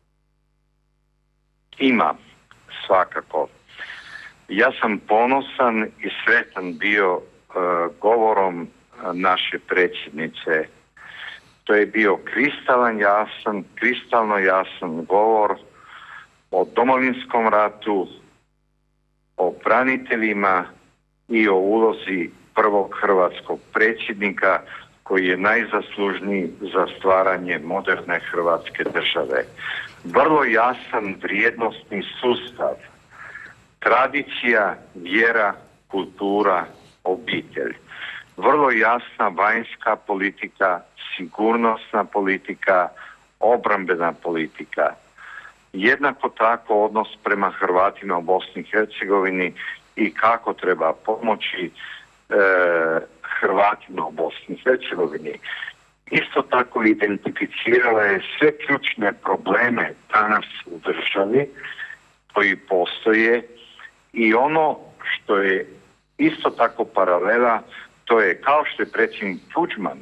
Ima, svakako. Ja sam ponosan i sretan bio govorom naše predsjednice. To je bio kristalno jasan govor o Domovinskom ratu, o braniteljima i o ulozi prvog hrvatskog predsjednika koji je najzaslužniji za stvaranje moderne Hrvatske države. Vrlo jasan vrijednosni sustav, tradicija, vjera, kultura, obitelj. Vrlo jasna vanjska politika, sigurnosna politika, obrambena politika. Jednako tako odnos prema Hrvatima u Bosni i Hercegovini i kako treba pomoći Hrvatima u Bosni i Hercegovini. Isto tako identificirala je sve ključne probleme danas u državi koji postoje i ono što je isto tako paralela, to je kao što je predsjednik Tuđman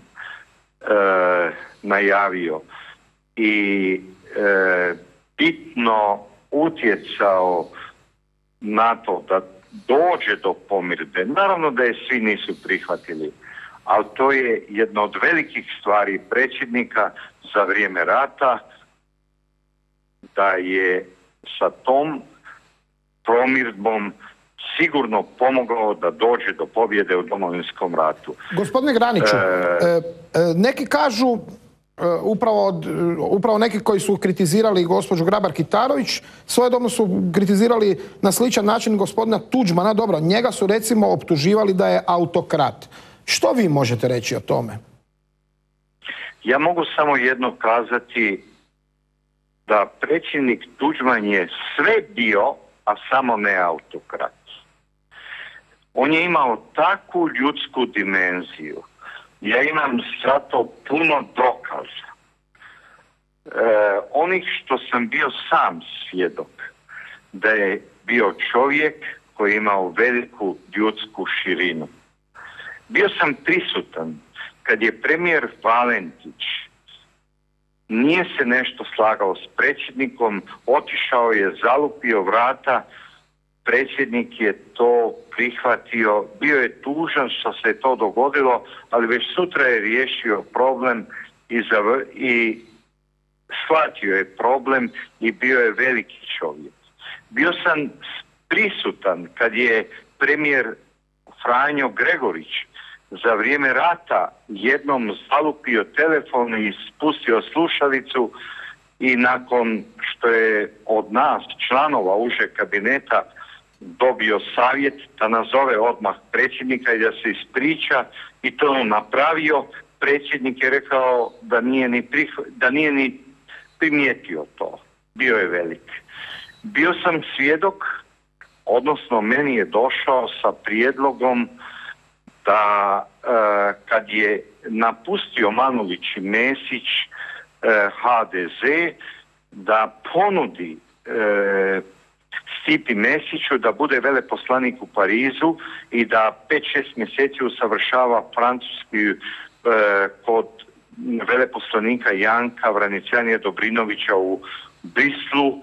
najavio i bitno utjecao na to da dođe do pomirbe. Naravno da je svi nisu prihvatili, ali to je jedna od velikih stvari predsjednika za vrijeme rata, da je sa tom pomirbom sigurno pomogao da dođe do pobjede u Domovinskom ratu. Gospodine Graniću, neki kažu, upravo neki koji su kritizirali gospođu Grabar-Kitarović, svojedobno su kritizirali na sličan način gospodina Tuđmana. Dobro, njega su recimo optuživali da je autokrat. Što vi možete reći o tome? Ja mogu samo jedno kazati, da predsjednik Tuđman je sve bio, a samo ne autokrat. On je imao takvu ljudsku dimenziju. Ja imam za to puno dokaza. Onih što sam bio sam svjedok, da je bio čovjek koji je imao veliku ljudsku širinu. Bio sam prisutan kad je premijer Valentić nije se nešto slagao s predsjednikom, otišao je, zalupio vrata, predsjednik je to prihvatio, bio je tužan što se je to dogodilo, ali već sutra je riješio problem i shvatio je problem i bio je veliki čovjek. Bio sam prisutan kad je premijer Franjo Gregorić za vrijeme rata jednom zalupio telefon i spustio slušalicu i nakon što je od nas, članova užeg kabineta, dobio savjet da nazove odmah predsjednika i da se ispriča i to on napravio, predsjednik je rekao da nije ni primijetio to. Bio je velik. Bio sam svjedok, odnosno meni je došao sa prijedlogom da kad je napustio Manolić i Mesić HDZ, da ponudi Stipi Mesiću da bude veleposlanik u Parizu i da 5-6 mjeseci usavršava francuski kod veleposlanika Janka Vranicijanija Dobrinovića u Brislu,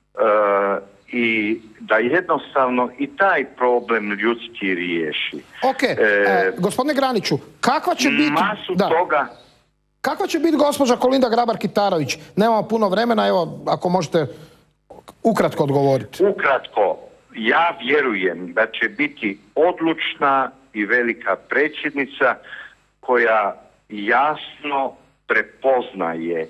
i da jednostavno i taj problem ljudski riješi. Ok, gospodine Graniću, kakva će biti... Masu toga... Kakva će biti gospođa Kolinda Grabar-Kitarović? Nemamo puno vremena, evo, ako možete ukratko odgovoriti. Ukratko, ja vjerujem da će biti odlučna i velika predsjednica koja jasno prepoznaje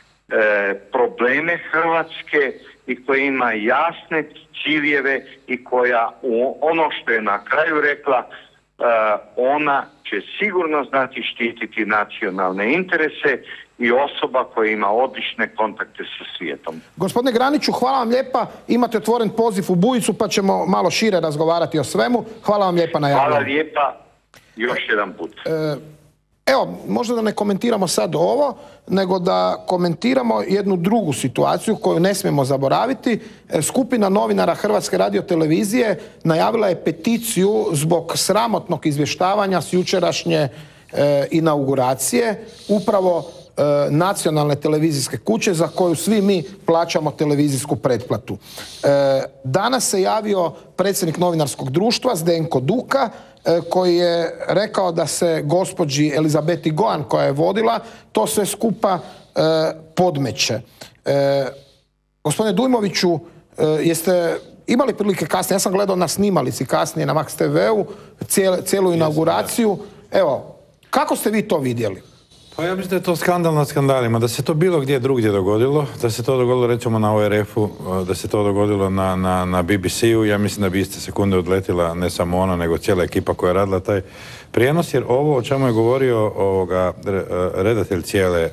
probleme Hrvatske i koja ima jasne ciljeve i koja ono što je na kraju rekla, ona će sigurno znati štititi nacionalne interese i osoba koja ima odlične kontakte sa svijetom. Gospodine Graniću, hvala vam lijepa. Imate otvoren poziv u Bujicu pa ćemo malo šire razgovarati o svemu. Hvala vam lijepa na javljanju. Hvala lijepa još jedan put. Evo, možda da ne komentiramo sad ovo, nego da komentiramo jednu drugu situaciju koju ne smijemo zaboraviti. Skupina novinara Hrvatske radiotelevizije najavila je peticiju zbog sramotnog izvještavanja s jučerašnje inauguracije upravo nacionalne televizijske kuće za koju svi mi plaćamo televizijsku pretplatu. Danas se javio predsjednik novinarskog društva Zdenko Duka koji je rekao da se gospođi Elizabeti Gojan koja je vodila to sve skupa podmeće. Gospodine Dujmoviću, jeste imali prilike kasnije, ja sam gledao na snimalici kasnije na Max TV-u cijelu inauguraciju. Evo, kako ste vi to vidjeli? Pa ja mislim da je to skandal nad skandalima, da se to bilo gdje drugdje dogodilo, da se to dogodilo recimo na ORF-u, da se to dogodilo na BBC-u, ja mislim da bi iste sekunde odletila ne samo ona, nego cijela ekipa koja je radila taj prijenos, jer ovo o čemu je govorio redatelj cijele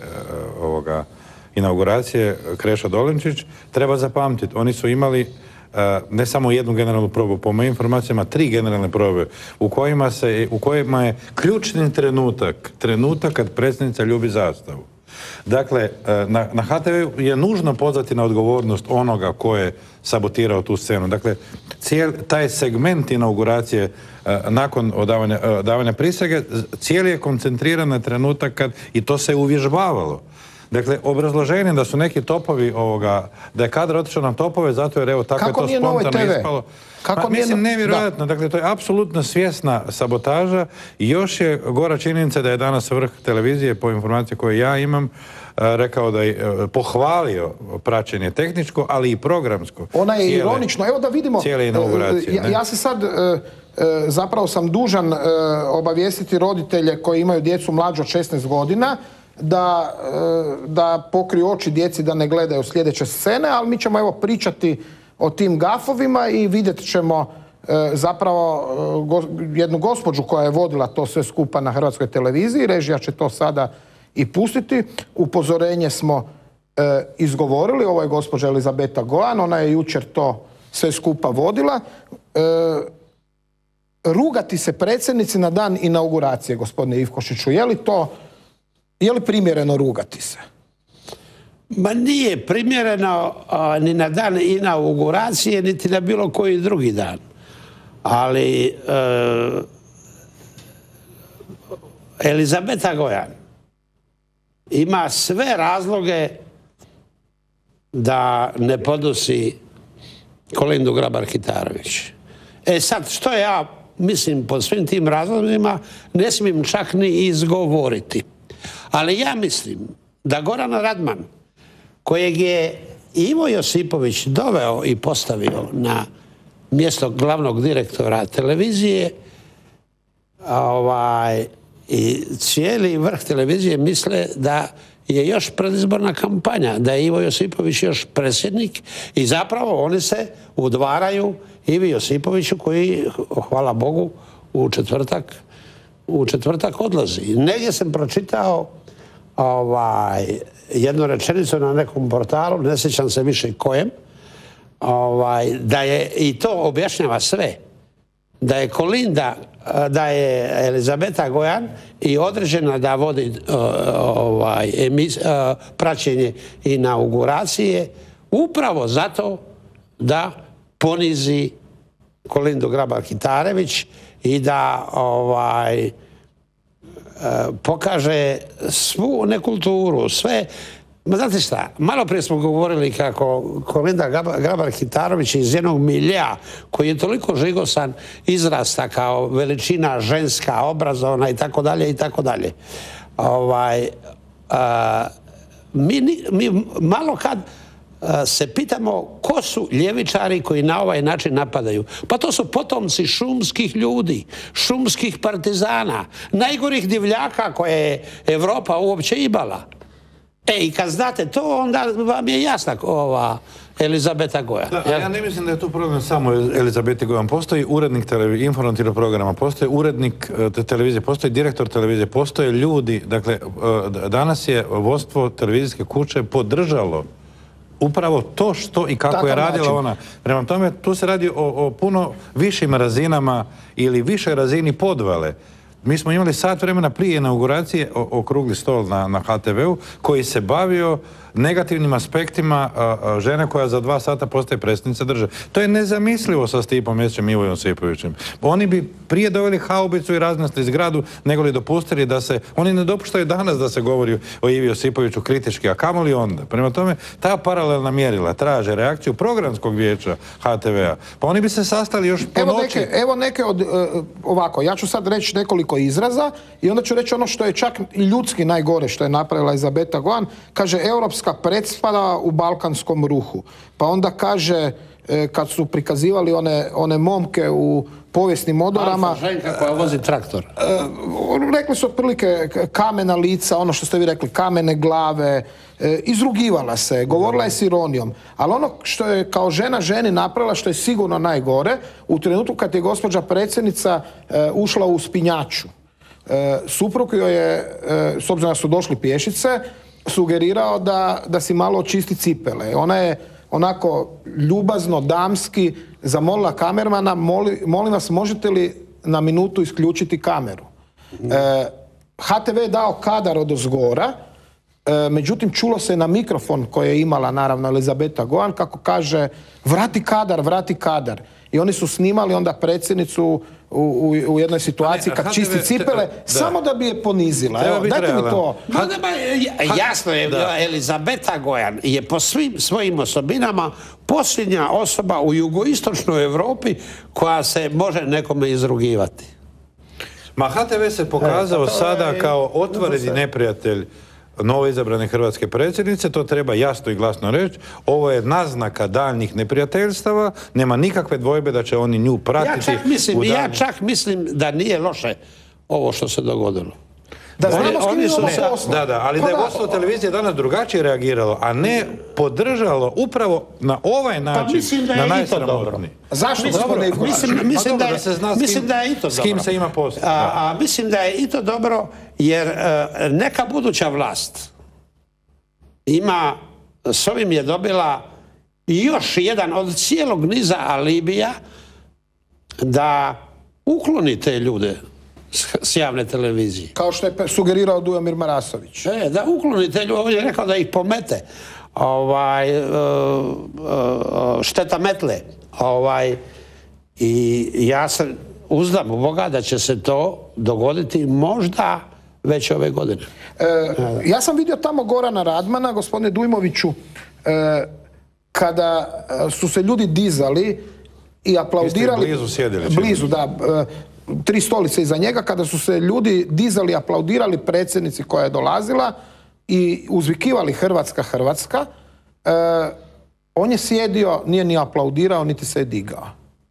inauguracije Krešo Dolenčić, treba zapamtiti, oni su imali ne samo jednu generalnu probu, po mojim informacijama 3 generalne probe u kojima je ključni trenutak kad predsjednica ljubi zastavu. Dakle, na HTV je nužno pozvati na odgovornost onoga ko je sabotirao tu scenu. Dakle, taj segment inauguracije nakon davanja prisege, cijeli je koncentriran na trenutak kad, i to se uvježbavalo. Dakle, obrazloženje da su neki topovi da je kadar otišao na topove zato jer evo tako je to spontano ispalo. Mislim, nevjerojatno. Dakle, to je apsolutno svjesna sabotaža i još je gora činjenica da je danas vrh televizije, po informaciji koje ja imam, rekao da je pohvalio praćenje tehničko, ali i programsko. Ona je ironično. Evo da vidimo. Cijele inauguracije. Ja se sad, zapravo sam dužan obavijestiti roditelje koji imaju djecu mlađe od 16 godina da pokriju oči djeci da ne gledaju sljedeće scene, ali mi ćemo evo pričati o tim gafovima i vidjet ćemo zapravo jednu gospođu koja je vodila to sve skupa na Hrvatskoj televiziji. Režija će to sada i pustiti. Upozorenje smo izgovorili, ovo je gospođa Elizabeta Gojan, ona je jučer to sve skupa vodila. Rugati se predsjednici na dan inauguracije, gospodine Ivkošiću, je li primjereno rugati se? Ma nije primjereno ni na dan inauguracije, niti na bilo koji drugi dan. Ali Elizabeta Gojan ima sve razloge da ne podusi Kolindu Grabar-Kitarović. Sad, što ja mislim pod svim tim razlozima, ne smijem čak ni izgovoriti. Ali ja mislim da Goran Radman, kojeg je Ivo Josipović doveo i postavio na mjesto glavnog direktora televizije, i cijeli vrh televizije misle da je još predizborna kampanja, da je Ivo Josipović još predsjednik i zapravo oni se udvaraju Ivi Josipoviću koji, hvala Bogu, u četvrtak odlazi. Negdje sam pročitao jednu rečenicu na nekom portalu, ne sjećam se više kojem, da je, i to objašnjava sve, da je Kolinda da je Elizabeta Gojan i određena da vodi praćenje inauguracije upravo zato da ponizi Kolindu Grabar-Kitarović i da pokaže svu nekulturu, sve. Znate šta, malo prije smo govorili kako Kolinda Grabar-Kitarović iz jednog milja koji je toliko žigosan izrasta kao veličina ženska, obrazovna i tako dalje i tako dalje. Mi malo kad se pitamo ko su ljevičari koji na ovaj način napadaju. Pa to su potomci šumskih ljudi, šumskih partizana, najgorih divljaka koje je Evropa uopće imala. I kad znate to, onda vam je jasna ova Elizabeta Gojan. Ja ne mislim da je to problem samo Elizabeti Gojan. Postoji urednik informativnog programa, postoji urednik televizije, postoji direktor televizije, postoje ljudi. Dakle, danas je vodstvo televizijske kuće podržalo upravo to što i kako je radila ona. Prema tome, tu se radi o puno višim razinama ili višoj razini podvale. Mi smo imali sat vremena prije inauguracije okrugli stol na HTV-u koji se bavio negativnim aspektima žene koja za 2 sata postaje predsjednica države. To je nezamislivo sa Stipom Mesićem i Ivo Josipovićem. Oni bi prije doveli haubicu i raznesli zgradu nego li dopustili da se... Oni ne dopuštaju danas da se govori o Ivi Josipoviću kritički, a kamoli onda. Prema tome, ta paralelna mjerila traže reakciju programskog vijeća HTV-a. Pa oni bi se sastali još po noći. Evo neke od... Ovako, ja ću sad reći nekoliko izraza i onda ću reći ono što je čak i ljudski najgore što je napravila Elizabeta Gojan. Kaže, europska predspada u balkanskom ruhu. Pa onda kaže, kad su prikazivali one momke u povijesnim odorama... Alfa ženka koja vozi traktor. Rekli su otprilike kamena lica, ono što ste vi rekli, kamene glave, izrugivala se, govorila je s ironijom. Ali ono što je kao žena ženi napravila, što je sigurno najgore, u trenutku kad je gospođa predsjednica ušla u uspinjaču. Suprug joj je, s obzirom da su došli pješice, sugerirao da si malo očisti cipele. Ona je onako ljubazno, damski zamolila kamermana, molim vas, možete li na minutu isključiti kameru? HTV je dao kadar odozgora, međutim čulo se na mikrofon koji je imala naravno Elizabeta Gojan kako kaže vrati kadar. I oni su snimali onda predsjednicu u jednoj situaciji kad čisti cipele, samo da bi je ponizila. Evo, dajte mi to. Jasno je, Elizabeta Gojan je po svim svojim osobinama posljednja osoba u jugoistočnoj Europi koja se može nekome izrugivati. Ma HTV se pokazao sada kao otvoreni neprijatelj novo izabrane hrvatske predsjednice, to treba jasno i glasno reći. Ovo je naznaka daljnjih neprijateljstava, nema nikakve dvojbe da će oni nju pratiti. Ja čak mislim da nije loše ovo što se dogodilo. Da znamo s kim imamo posla. Ali da je vodstvo televizije danas drugačije reagiralo, a ne podržalo upravo na ovaj način, na najsramotniji. Zašto? Mislim da je i to dobro. S kim se ima posla. A mislim da je i to dobro, jer neka buduća vlast ima, s ovim je dobila još jedan od cijelog niza alibija da ukloni te ljude s javne televizije. Kao što je sugerirao Dujomir Marasović. Da uklonite ljude, on je rekao da ih pomete. Šteta metle. I ja se uzdam u Boga da će se to dogoditi možda već ove godine. Ja sam vidio tamo Gorana Radmana, gospodine Dujmoviću, kada su se ljudi dizali i aplaudirali... Blizu sjedili. Blizu, da. 3 stolice iza njega, kada su se ljudi dizali i aplaudirali predsjednici koja je dolazila i uzvikivali Hrvatska, on je sjedio, nije ni aplaudirao, niti se je digao.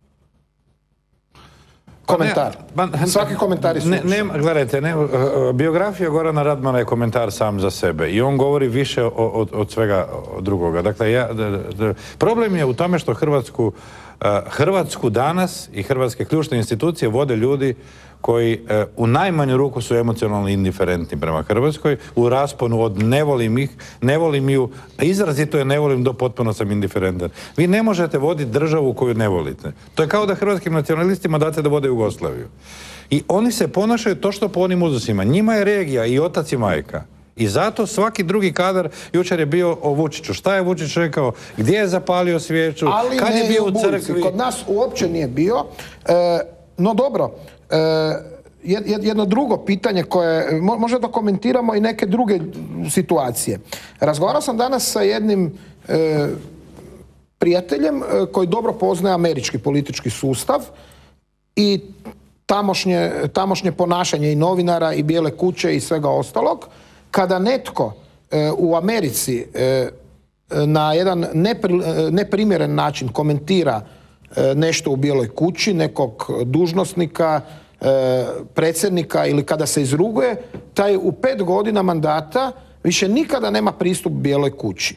Komentar. Svaki komentar je slušan. Gledajte, biografija Gorana Radmana je komentar sam za sebe i on govori više od svega drugoga. Dakle, problem je u tome što Hrvatsku Hrvatsku danas i hrvatske ključne institucije vode ljudi koji u najmanju ruku su emocionalno indiferentni prema Hrvatskoj, u rasponu od ne volim ju, izrazito je ne volim do potpuno sam indiferentan. Vi ne možete voditi državu koju ne volite. To je kao da hrvatskim nacionalistima date da vode Jugoslaviju. I oni se ponašaju to što po onim uzusima. Njima je regija i otac i majka. I zato svaki drugi kadar jučer je bio o Vučiću. Šta je Vučić rekao? Gdje je zapalio svijeću? Kad je bio u crkvi? Kod nas uopće nije bio. No dobro, jedno drugo pitanje koje možda da komentiramo i neke druge situacije. Razgovarao sam danas sa jednim prijateljem koji dobro poznaje američki politički sustav i tamošnje ponašanje i novinara i Bijele kuće i svega ostalog. Kada netko u Americi na jedan neprimjeren način komentira nešto u Bijeloj kući, nekog dužnosnika, predsjednika ili kada se izruguje, taj u 5 godina mandata više nikada nema pristup Bijeloj kući.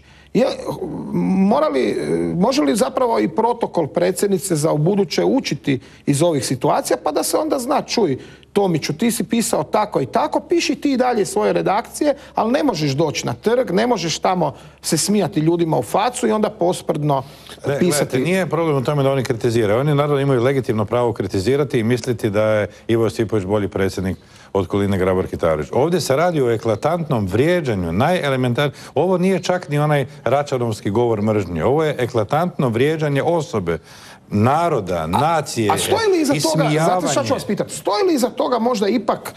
Može li zapravo i protokol predsjednice za ubuduće učiti iz ovih situacija, pa da se onda zna, čuj, Tomiću, ti si pisao tako i tako, piši ti dalje svoje redakcije, ali ne možeš doći na trg, ne možeš tamo se smijati ljudima u facu i onda posprdno pisati. Gledajte, nije problem u tome da oni kritiziraju. Oni naravno imaju legitimno pravo kritizirati i misliti da je Ivo Josipović bolji predsjednik od Kolinde Grabar-Kitarović. Ovdje se radi o eklatantnom vrijeđanju, najelementarnije. Ovo nije čak ni onaj račanovski govor mržnje. Ovo je eklatantno vrijeđanje osobe, naroda, nacije, a stoji li iza toga, znate šta ću vas pitati, stoji li iza toga možda ipak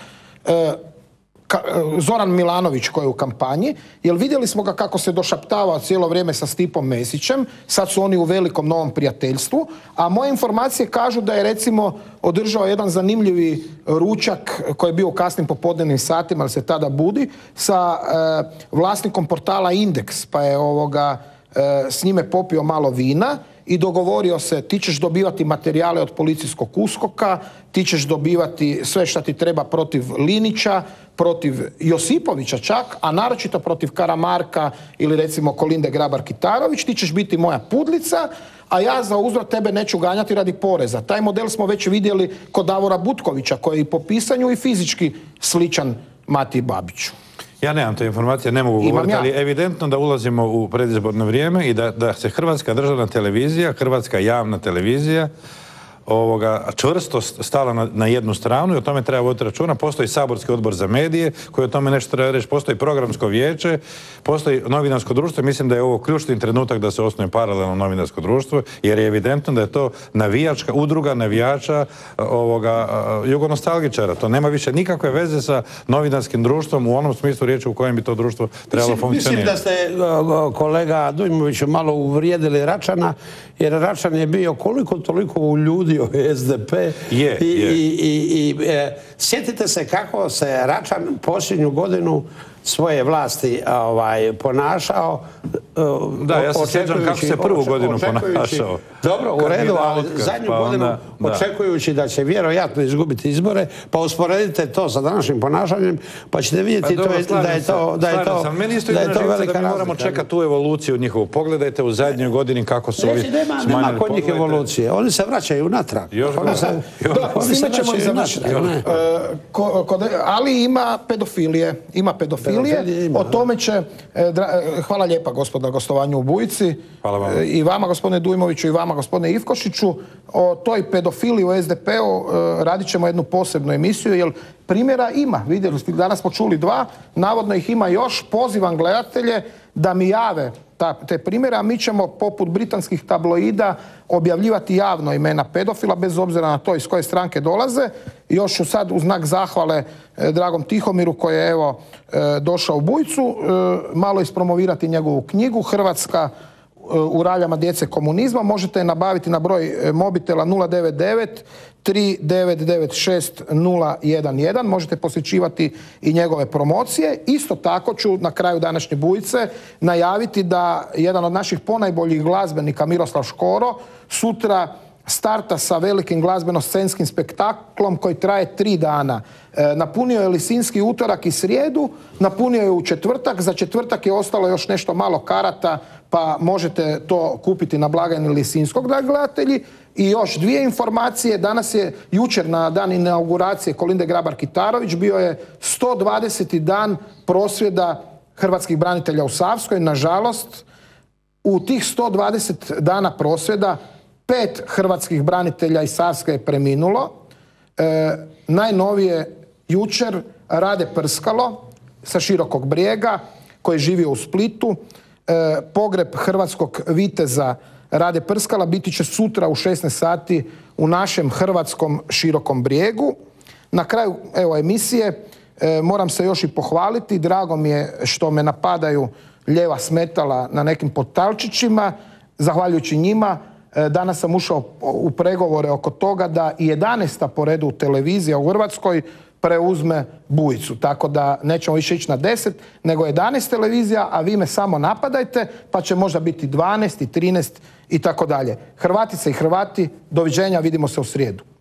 Zoran Milanović koji je u kampanji, jer vidjeli smo ga kako se došaptava cijelo vrijeme sa Stipom Mesićem, sad su oni u velikom novom prijateljstvu, a moje informacije kažu da je recimo održao jedan zanimljivi ručak koji je bio u kasnim popodnevnim satima, ali se tada budi, sa vlasnikom portala Indeks, pa je s njime popio malo vina i dogovorio se, ti ćeš dobivati materijale od policijskog USKOK-a, ti ćeš dobivati sve što ti treba protiv Linića, protiv Josipovića čak, a naročito protiv Karamarka ili recimo Kolinde Grabar-Kitarović, ti ćeš biti moja pudlica, a ja za uzvrat tebe neću ganjati radi poreza. Taj model smo već vidjeli kod Davora Butkovića, koji je i po pisanju i fizički sličan Matiji Babiću. Ja nemam te informacije, ne mogu govoriti, ali evidentno da ulazimo u predizborno vrijeme i da se Hrvatska državna televizija, Hrvatska javna televizija čvrsto stala na jednu stranu i o tome treba voditi računa. Postoji saborski odbor za medije koji o tome nešto treba reći, postoji programsko vijeće, postoji novinarsko društvo. Mislim da je ovo ključni trenutak da se osnuje paralelno novinarsko društvo, jer je evidentno da je to navijačka udruga navijača jugonostalgičara. To nema više nikakve veze sa novinarskim društvom u onom smislu riječi u kojem bi to društvo trebalo funkcionirati. Mislim da ste, kolega Dujmoviću, malo uvrijedili Račana, jer Račan je bio koliko toliko uljudio SDP i sjetite se kako se Račan posljednju godinu svoje vlasti ponašao. Da, ja se sjećam kako se prvu godinu ponašao. Dobro, u redu, ali zadnju godinu očekujući da će vjerojatno izgubiti izbore, pa usporedite to sa današnjim ponašanjem, pa ćete vidjeti da je to velika razlika. Moramo čekati tu evoluciju njihovu. Pogledajte u zadnjoj godini kako su ovi smanjili. Nema kod njih evolucije. Oni se vraćaju natrag. S time ćemo i završiti. Ali ima pedofilije. O tome će, hvala lijepa gospoda gostovanju u Bujici, i vama gospodine Dujmoviću i vama gospodine Ivkošiću, o toj pedofiliji u SDP-u radit ćemo jednu posebnu emisiju, jer primjera ima, vidjeli ste, danas smo čuli 2, navodno ih ima još, pozivam gledatelje da mi jave te primjere, a mi ćemo poput britanskih tabloida objavljivati javno imena pedofila, bez obzira na to iz koje stranke dolaze. Još ću sad u znak zahvale dragom Tihomiru koji je došao u Bujicu, malo ispromovirati njegovu knjigu Hrvatska u raljama djece komunizma. Možete je nabaviti na broj mobitela 099 3996 011. Možete posjećivati i njegove promocije. Isto tako ću na kraju današnje Bujice najaviti da jedan od naših ponajboljih glazbenika, Miroslav Škoro, sutra starta sa velikim glazbeno-scenskim spektaklom koji traje 3 dana. Napunio je Lisinski utorak i srijedu, napunio je u četvrtak, za četvrtak je ostalo još nešto malo karata pa možete to kupiti na blagajni Lisinskog, dragi gledatelji. I još dvije informacije. Danas je, jučer na dan inauguracije Kolinde Grabar-Kitarović, bio je 120. dan prosvjeda hrvatskih branitelja u Savskoj. Nažalost, u tih 120 dana prosvjeda 5 hrvatskih branitelja iz Savske je preminulo. Najnovije jučer Rade Prskalo sa Širokog Brijega, koji je živio u Splitu. Pogreb hrvatskog viteza Rade Prskala biti će sutra u 16 sati u našem hrvatskom Širokom Brijegu. Na kraju emisije moram se još i pohvaliti. Drago mi je što me napadaju lijeva smetala na nekim potalčićima. Zahvaljujući njima danas sam ušao u pregovore oko toga da 11. po redu televizija u Hrvatskoj preuzme Bujicu. Tako da nećemo više ići na 10, nego 11 televizija, a vi me samo napadajte, pa će možda biti 12 i 13 i tako dalje. Hrvatice i Hrvati, doviđenja, vidimo se u srijedu.